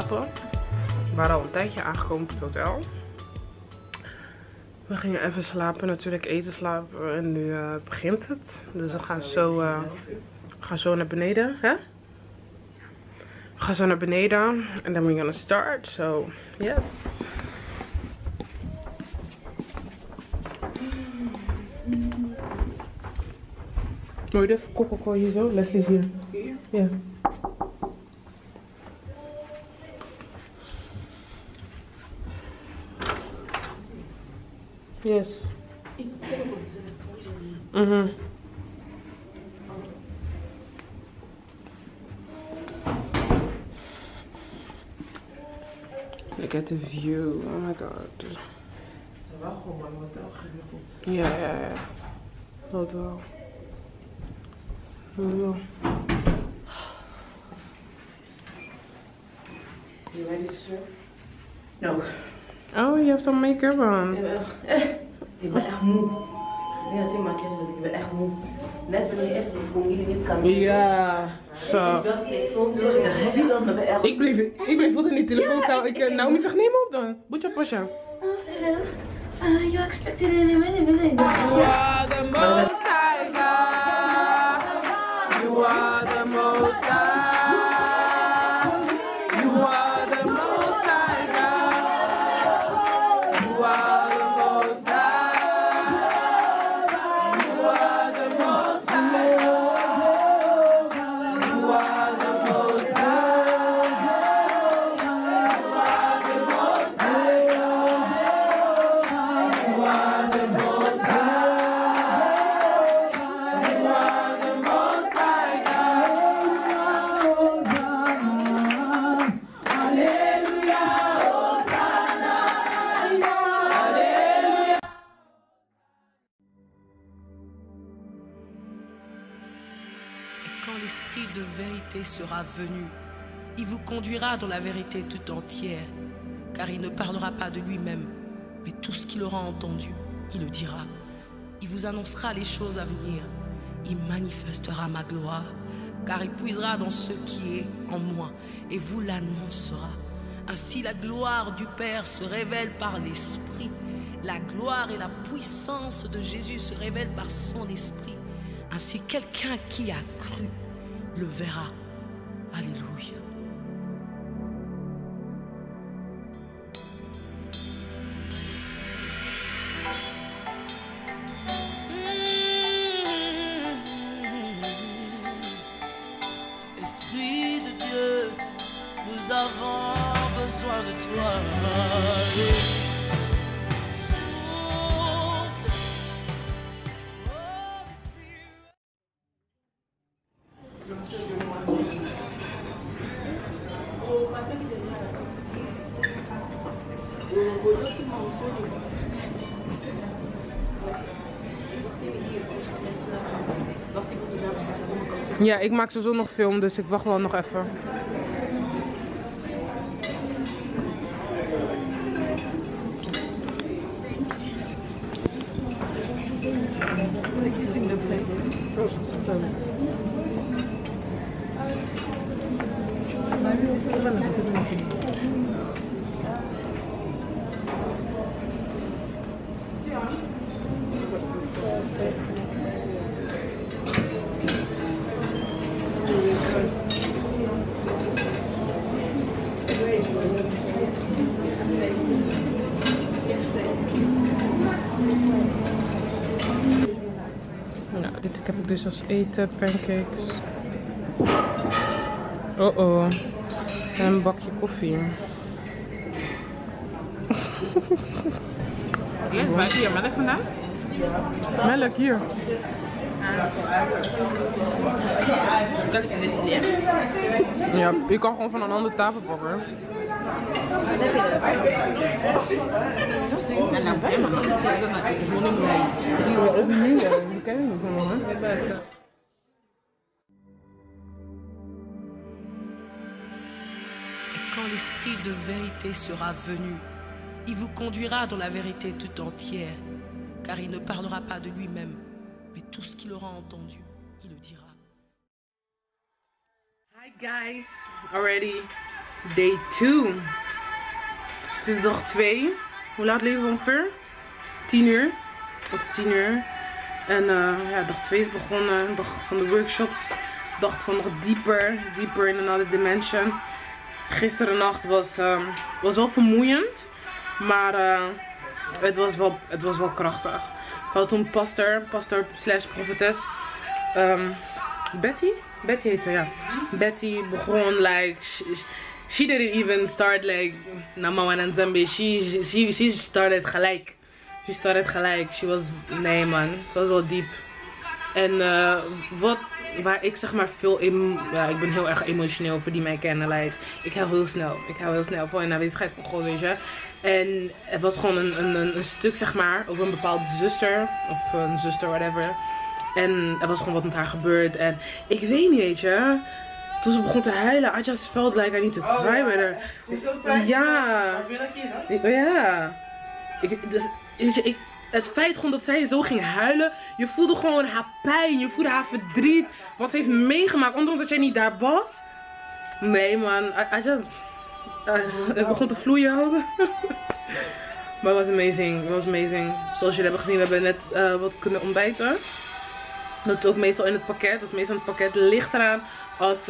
slapen. We waren al een tijdje aangekomen op het hotel. We gingen even slapen, natuurlijk eten, slapen. En nu begint het. Dus we gaan zo naar beneden. Hè? We gaan zo naar beneden. En dan we're gonna start. So, yes. Wil je even kokkelkool hier zo? Leslie is hier. Hier? Ja. Yes. Look at the view. Oh my god. Wel gewoon een hotel geregeld. Ja. Dat wel. You ready to surf? No. Oh, je hebt zo'n make-up aan. Ik ben echt moe. Nee, dat maar ik ben echt moe. Net wanneer je echt kon jullie niet kan. Ja. Zo. Ik belde telefoon terug. Ik dacht, heb je dat met me echt? Ik bleef wat in die telefoon touwen. Naomi zegt, neem me op dan. Boetje, pushen. You expected it in a minute. You are the most high God. You are the most high. You are the most high God. You are the most high. You are the most high. You are the most Quand l'Esprit de vérité sera venu, il vous conduira dans la vérité tout entière, car il ne parlera pas de lui-même, mais tout ce qu'il aura entendu, il le dira. Il vous annoncera les choses à venir, il manifestera ma gloire, car il puisera dans ce qui est en moi, et vous l'annoncera. Ainsi la gloire du Père se révèle par l'Esprit, la gloire et la puissance de Jésus se révèlent par son Esprit. Ainsi, quelqu'un qui a cru le verra. Alléluia. Esprit de Dieu, nous avons besoin de toi. Ja, ik maak sowieso nog film, dus ik wacht wel nog even. Nou, dit heb ik dus als eten, pancakes. Oh. En een bakje koffie. Yes, waar heb je melk vandaan? Melk hier. Dat ik in de slim. Ja, je kan gewoon van een andere tafel pakken. En nou bij me, zonder mij. Die ken ik niet van me. Et quand l'Esprit de vérité sera venu, il vous conduira dans la vérité tout entière, car il ne parlera pas de lui-même, mais tout ce qu'il aura entendu, il le dira. Hi guys, already Day 2. Het is dag 2. Hoe laat leven we ongeveer? 10 uur. Het is 10 uur. En ja, dag 2 is begonnen. Dag van de workshops. Dag van nog dieper in another dimension. Gisteren nacht was wel vermoeiend. Maar het was wel krachtig. Ik had toen pastor / prophetess. Betty heette, ja. Betty begon like, she didn't even start like Namawan and Zambi. She started gelijk. She was, nee man, het was wel diep. En waar ik zeg maar ja, ik ben heel erg emotioneel voor die mij kennen. Like, ik hou heel snel voor in de aanwezigheid van God, weet je. En het was gewoon een stuk zeg maar over een bepaalde zuster of een zuster, whatever. En er was gewoon wat met haar gebeurd. En ik weet niet, weet je. Toen ze begon te huilen, I just felt like I need to cry with her. Ja. Ja. Het feit gewoon dat zij zo ging huilen. Je voelde gewoon haar pijn. Je voelde haar verdriet. Wat ze heeft meegemaakt. Ondanks dat jij niet daar was. Nee man. Het begon te vloeien. Maar het was amazing. Het was amazing. Zoals jullie hebben gezien, we hebben net wat kunnen ontbijten. Dat is ook meestal in het pakket. Dat is meestal in het pakket. Ligt eraan als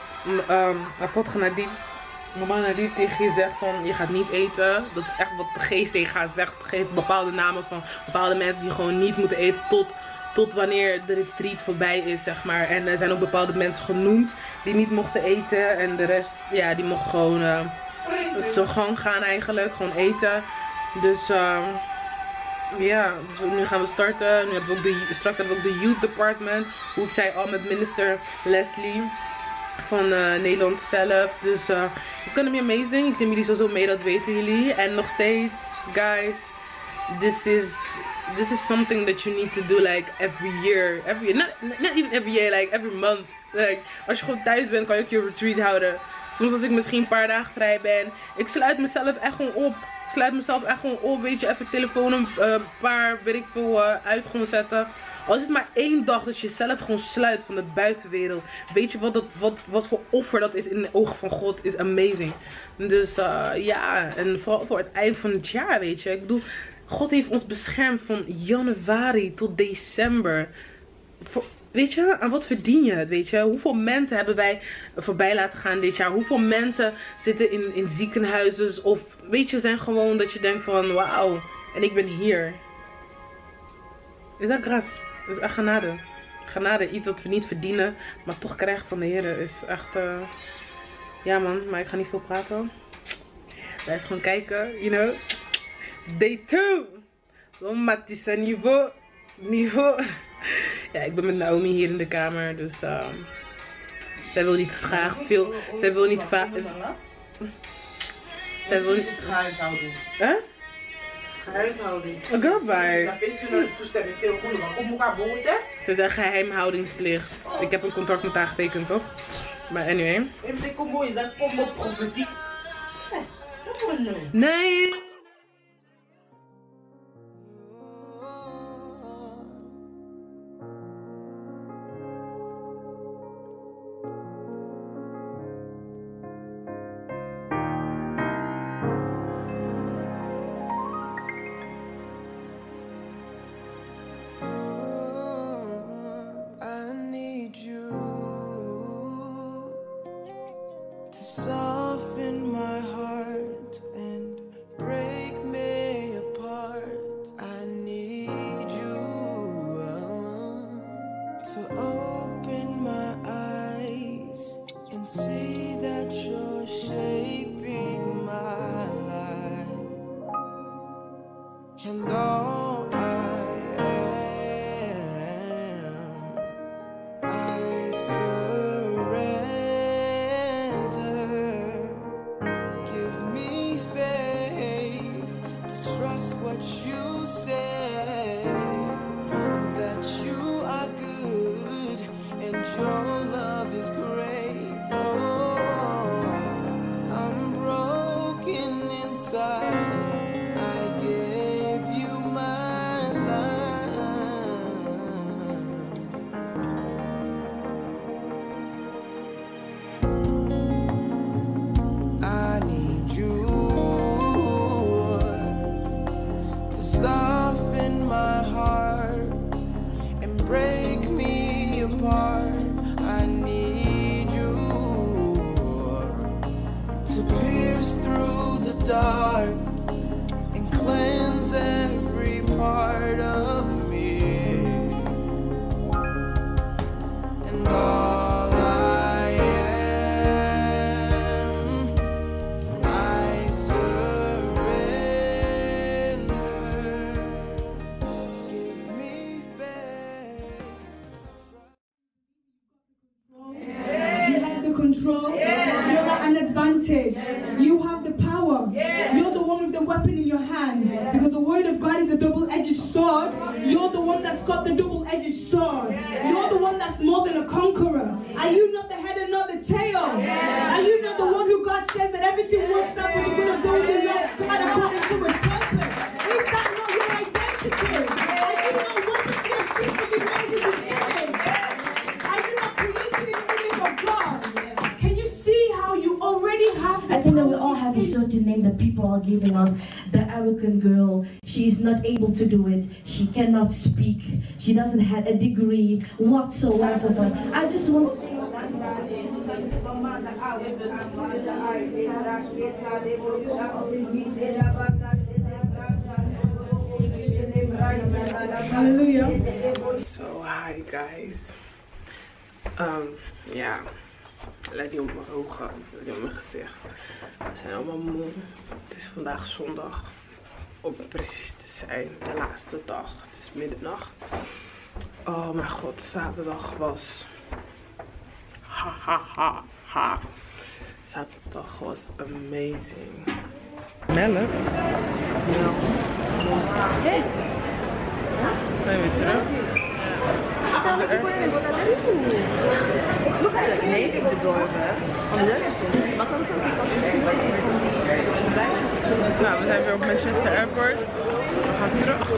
Mama Nadie tegen je zegt van je gaat niet eten. Dat is echt wat de geest tegen haar zegt. Geeft bepaalde namen van bepaalde mensen die gewoon niet moeten eten tot wanneer de retreat voorbij is, zeg maar. En er zijn ook bepaalde mensen genoemd die niet mochten eten. En de rest, ja, die mocht gewoon zo gang gaan eigenlijk. Gewoon eten. Dus ja, dus nu gaan we starten. Nu hebben we ook straks hebben we ook de youth department. Hoe ik zei al met minister Leslie van Nederland zelf. Dus it's gonna be amazing. Ik neem jullie sowieso mee, dat weten jullie. En nog steeds, guys, this is something that you need to do like every year. Not even every year, like every month. Like, als je gewoon thuis bent, kan je ook je retreat houden. Soms als ik misschien een paar dagen vrij ben. Ik sluit mezelf echt gewoon op. Weet je, even telefoon een paar, weet ik veel, uit gewoon zetten. Al is het maar 1 dag dat je jezelf gewoon sluit van de buitenwereld. Weet je wat voor offer dat is in de ogen van God. Is amazing. Dus ja, en vooral voor het eind van het jaar, weet je. Ik bedoel, God heeft ons beschermd van januari tot december. Weet je, aan wat verdien je het, weet je? Hoeveel mensen hebben wij voorbij laten gaan dit jaar? Hoeveel mensen zitten in ziekenhuizen? Of weet je, zijn gewoon dat je denkt van wauw, en ik ben hier. Is dat gras? Dat is echt genade. Genade, iets wat we niet verdienen, maar toch krijgen van de Heer. Is echt, ja man, maar ik ga niet veel praten. Blijf gewoon kijken, you know. Day 2. Lomatisa niveau. Ja, ik ben met Naomi hier in de kamer, dus zij wil niet graag veel. Zij wil niet vaak. Zij wil niet. Geheimhouding. Huh? Geheimhouding. Een girl bye. Dat weet je nou de toestemming veel moeilijk, maar kom elkaar boven, hè? Ze zegt geheimhoudingsplicht. Ik heb een contract met haar getekend, toch? Maar anyway. Ik kom mooi, dat komt op profetiek. Nee. Soften my heart and break me apart. I need you to open my eyes and see that you're shaping my life. And all I am, I surrender. What you say, that you are good and your love is great. Oh, I'm broken inside. I gave you my life. anointed. You have the power. You're the one with the weapon in your hand. Because the word of God is a double-edged sword. You're the one that's got the double-edged sword. You're the one that's more than a conqueror. Are you not the head and not the tail? Are you not the one who God says that everything works out for the good of those who love God according to his purpose? Is that not your identity? Are you not wonderfully and fearfully made in his image? Are you not created in the image of God? Can you see how you already have the I think that we power all have a certain name that people are giving us. The arrogant girl, she is not able to do it. She cannot speak. She doesn't have a degree whatsoever. But I just want Hallelujah. So hi guys. Ja, let niet op mijn ogen, let niet op mijn gezicht. We zijn allemaal moe. Het is vandaag zondag. Om precies te zijn, de laatste dag. Het is middernacht. Oh mijn god, zaterdag was... Ha ha ha ha. Zaterdag was amazing. Melk? Ja. Hey. Ben je weer terug? Nee, ik heb bedorven. Want de is goed. Maar kan ik ook Nou, we zijn weer op Manchester Airport. We gaan terug.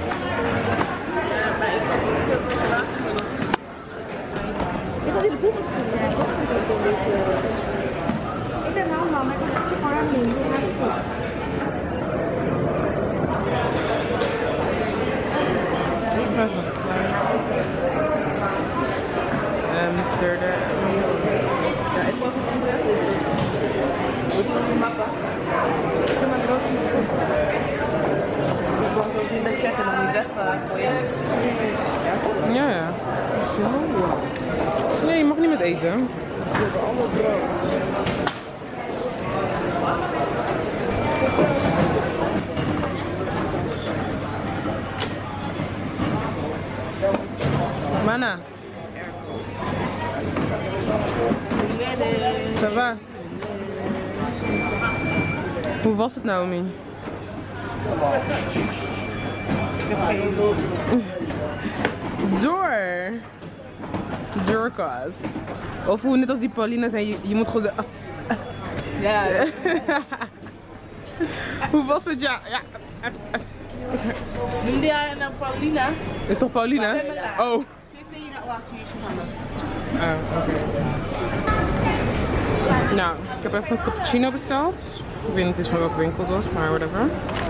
Ik had die de voeten ik ben wel maar ik heb het gewoon aan doen. Best wel klein. Mr. Ja, ik mag het niet hebben. Moet je nog niet mappen? Ik heb mijn brood niet ik mag het ook niet checken, dan niet weggooien. Ja, ja. Zo. Nee, je mag niet met eten. Ze hebben allemaal brood. Mana. Ça va? Hoe was het, Naomi? Door. Doorkas. Of hoe net als die Paulina zei, je moet gewoon zo... Ja. Hoe was het? Ja. Noemde jij nou Paulina? Is toch Paulina? Oh. Oké. Nou, ik heb even een cappuccino besteld. Ik weet niet eens van welke winkel het was, maar whatever.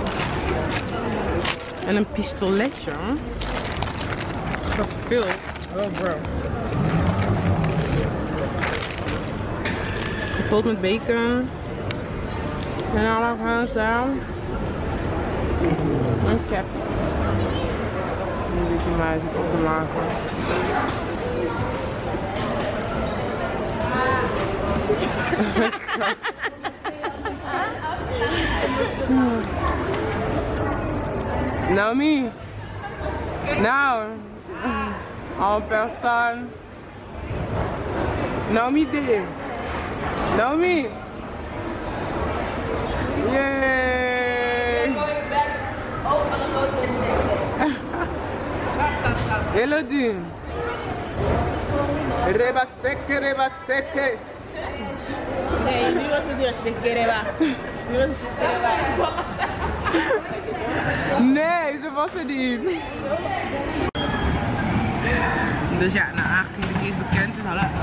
En een pistoletje. Gevuld. Oh bro. Gevuld met bacon. En alle hands down. Een cap. Nu die mij zit op te maken. Naomi. Nou. En personne. Naomi D. Naomi. Yay. Elodie. Reba seke, reba seke. Nee, nu was het weer shikkereba. Nu was het shikkereba. Nee, ze was er niet. Dus ja, nou, aangezien de kind bekend is, hallo.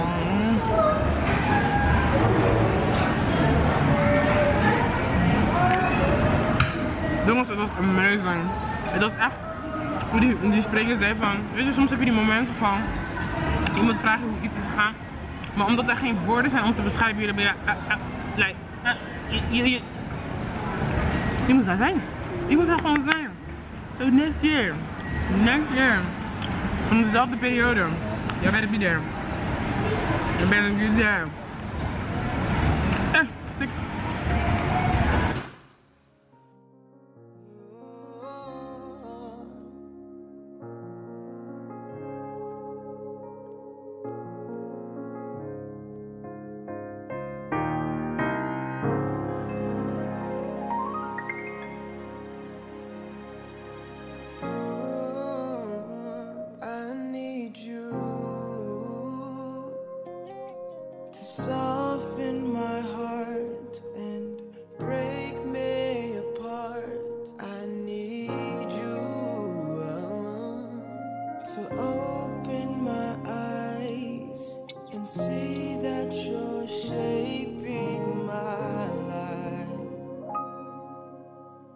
Jongens, het was amazing. Het was echt, hoe die spreker zei van, weet je, soms heb je die momenten van, iemand vraagt hoe iets is gegaan, maar omdat er geen woorden zijn om te beschrijven, dan ben je, je moet daar zijn. Je moet daar gewoon zijn. Zo next year. Van dezelfde periode. Jij better be there. You better be there. Stik.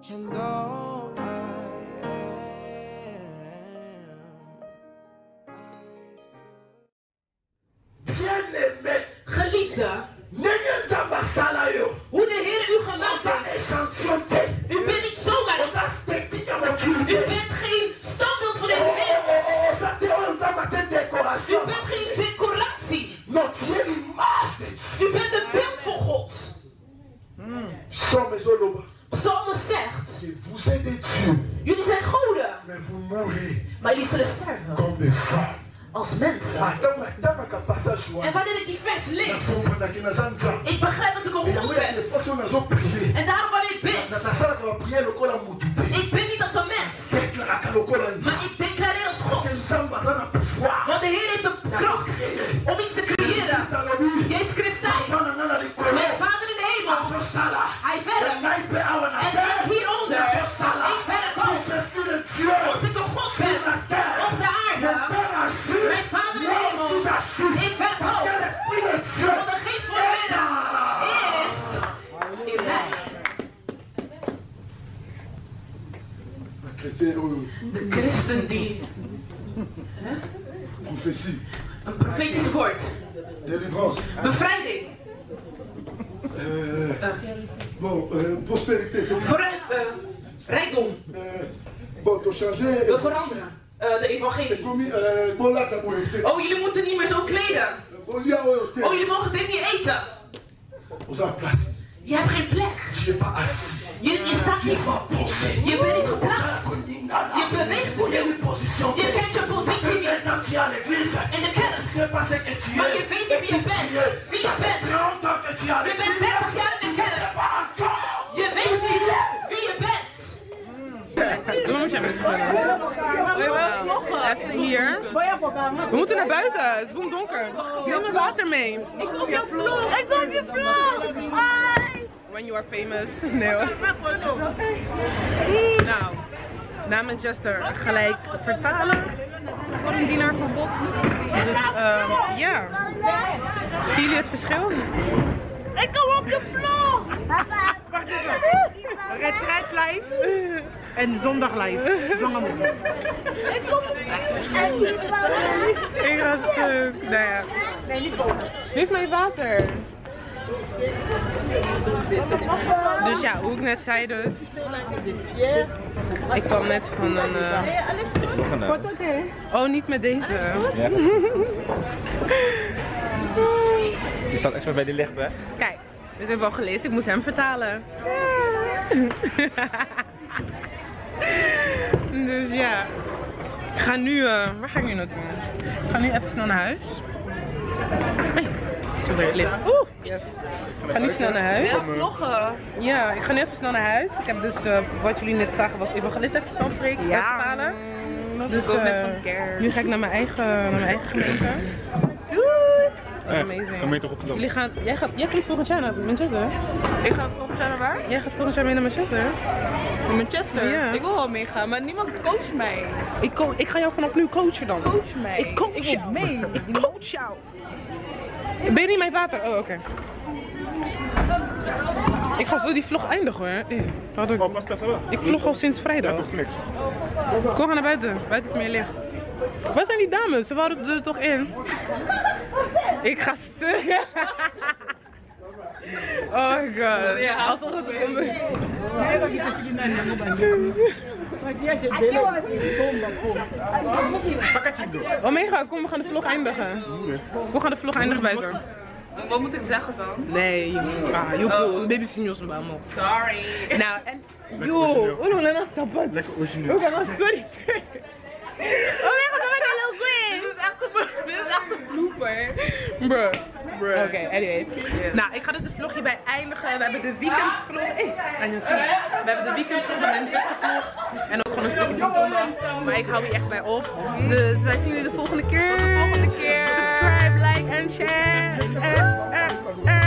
and all I am. Bien-aimé, Geliefde, hoe de Heer u gemaakt heeft. U bent niet zomaar. U bent geen standbeeld van deze wereld. U bent geen decoratie. U bent een beeld van God. Psalmen zegt, jullie zijn goden, maar jullie zullen sterven als mensen. En wanneer ik die vers lees, ik begrijp dat ik op God ben. En daarom wanneer ik bid, ik bid niet als een mens, maar ik declareer als God. Want de Heer heeft de kracht om iets te creëren. Jezus Christus zei, mijn Vader in de hemel, hij werkt. En ik hieronder, ik werk ook. Als ik een God ben op de aarde, mijn Vader in de hemel, ik werk ook. Want de geest van de Heer is in mij. De christen die Prophétie. een profetisch woord, Délivrance. bevrijding, Prospérité. rijkdom, Bon, tu changes. we veranderen de evangelie. Oh, jullie moeten niet meer zo kleden. Oh, jullie mogen dit niet eten. Je hebt geen plek. Je staat niet. Je bent niet geplaatst. Je beweegt niet. Je kent je positie niet. In de kerk. Maar je weet niet wie je bent. Wie je bent. Je bent 30 jaar in de kerk. Je weet niet wie je bent. Zo moet jij me schudden. Even hier. We moeten naar buiten. Het is donker. Neem mijn water mee. Ik wil op je vlog. Ik wil op je vlog. When you are famous. Nee hoor. Nou, na Manchester gelijk vertalen voor een dienaar van God. Dus ja. Zien jullie het verschil? Ik kom op je vlog! Wacht even. Retreat live en zondag live. Vlangenmond. Ik kom op je vlog! Ik ga stuk. Nou ja. Geef mij water. Dus ja, hoe ik net zei dus. Ik kwam net van een... Oh, niet met deze. Ja. Je staat extra bij die lichtweg. Kijk, dus heb ik al gelezen, ik moest hem vertalen. Dus ja. Ik ga nu, waar ga ik nu naartoe? Ik ga nu even snel naar huis. Sorry, lift. Yes. Ik ga nu snel naar huis. Ja, ik ga nu even snel naar huis. Ik heb dus, wat jullie net zagen, was evangelist even snel spreken, vertalen. Dus nu ga ik naar mijn eigen gemeente. Dat is amazing. Gemeente Rotterdam. Jij komt volgend jaar naar Manchester? Ik ga volgend jaar naar waar? Jij gaat volgend jaar mee naar Manchester? Naar Manchester? Ja. Ik wil wel meegaan, maar niemand coacht mij. Ik ga jou vanaf nu coachen dan. Coach mij. Ik coach wil jou. mee. Ik coach jou. Ben je niet mijn vader? Oh, oké. Ik ga zo die vlog eindigen hoor. Ik vlog al sinds vrijdag. Kom, ga naar buiten. Buiten is meer licht. Waar zijn die dames? Ze wouden er toch in? Ik ga stuk. Oh my god. Ja, alsof het er komt. Omega, kom, we gaan de vlog eindigen. We gaan de vlog eindigen buiten. Wat moet ik zeggen dan? Nee, joh, baby signals een baan. Sorry. Nou, en joh, hoe doen we nou stappen? Lekker origineel. Oké, maar sorry. Oh my god, dat was heel goed. Dit is echt een blooper. Bro. Oké, anyway. Nou, ik ga dus de vlog hierbij eindigen. We hebben de weekendvlog. We hebben de weekendvlog, de Manchester vlog. En ook gewoon een stukje van zondag. Maar ik hou hier echt bij op. Dus wij zien jullie de volgende keer. Subscribe, like en share.